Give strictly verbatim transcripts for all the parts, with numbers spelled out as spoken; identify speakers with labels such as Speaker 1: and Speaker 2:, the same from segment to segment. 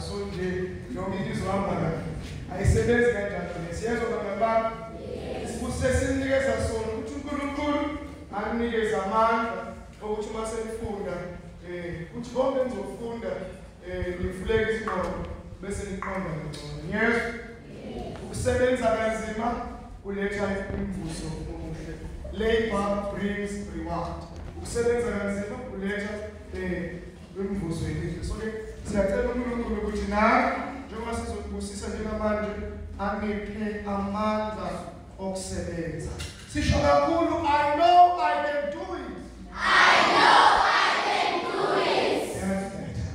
Speaker 1: sonje noma izohamba kahle ayisebenzi kanjalo lesiyezwa bangaba sibusesimnikeza sona ukuthi uNkulunkulu akunikeza amandla ukuthi uma senifunda eh ukuthi bonke nizofunda eh nifuleke isikolo bese niqonda ngcono yes ukusebenza kanzima kuletha umvuzo omuhle labor brings reward ukusebenza kanzima kuletha eh umvuzo elihle so ke siyacela uNkulunkulu ukuthi nawe njengoba sizokubusisa njengamanje aniphe amandla okusebenza sisho kakhulu I know I can do it
Speaker 2: I know I can do it
Speaker 1: yes better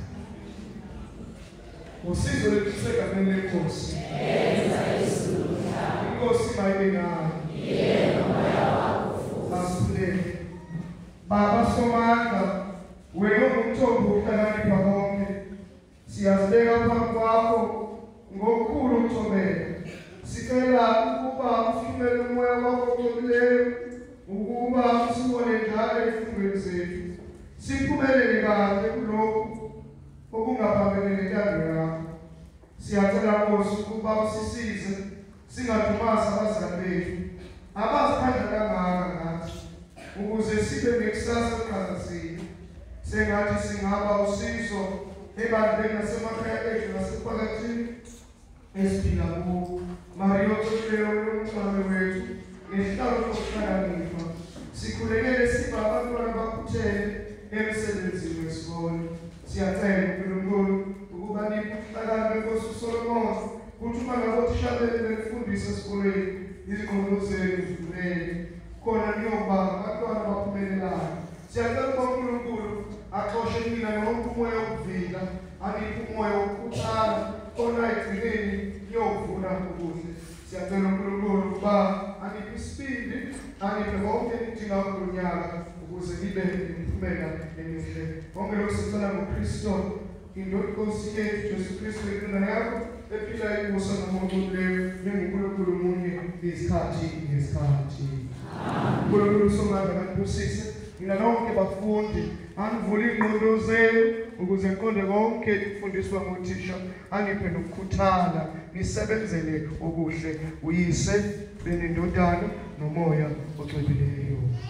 Speaker 1: usizo lekuseka kumele inkosi
Speaker 2: yenza isuluha
Speaker 1: inkosi mayibe nawe
Speaker 2: yena moya wakho futhi
Speaker 1: asifulele Baba Somandla wena ungumthombo wokuhlakanipha konke siyazibeka phambi kwakho ngokukhulu ukuthobela sicela ukuba ufumele umoya wakho oqobileyo ukuba usibone njalo ezifundweni zethu siphumelele kahle kulokhu okungaphambene nentando yakho siyacela Nkosi ukuba usisize singadumasi abazali bethu abaziphandla kangaka ngathi ukuze sibe nekusasa eliqhakazile sengathi singaba usizo ebantwini nasemakhaya ethu nasemphakathini esiphila kuwo Mario Toleo umncane wethu nesihlalo sokuhlakanipha sikhulekele siba abantwana bakhuthele emsebenzini wesikole siyacela uNkulunkulu ukuba niphe ukuhlakana kweNkosi uSolomon ukuthi uma ngabothishalele befundisa esikoleni iziqondo zenu zivulele khona niyobanga abantwana baphumelelayo siyacela uNkulunkulu axoshe mina nonke umoya wokuvila aniphe umoya wokukhuthala khona egcineni yovuna ukuze siyacela uNkulunkulu ukuba aniphe isibindi aniphe konke idinga kulonyaka ukuze nibe imiphumela emihle konke lokhu sicela ngoKristu indodana yethu Jesu Kristu indodana yakho ephila ibuso nomuntu leyo njengoNkulunkulu munye isikhathi ngesikhathi uNkulunkulu Somandla kanibusise mina nonke bafundi anivule ingqondo zenu ukuze ngiqonde konke ifundiswa ngothisha aniphe nokukhuthala nisebenzele okuhle uyise benendodana nomoya ocwebileyo